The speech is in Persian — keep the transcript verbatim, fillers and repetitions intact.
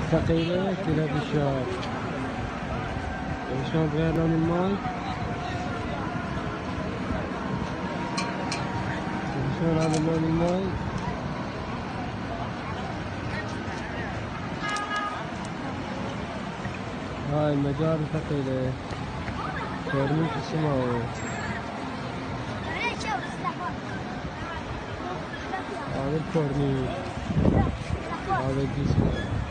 ثقيلة كلاب الشهر. شلون تغير لون الماي؟ شلون هذا لون الماي؟ هاي المجاري ثقيلة كورنيش السماوي. هذا الكورنيش، هذا الجسر.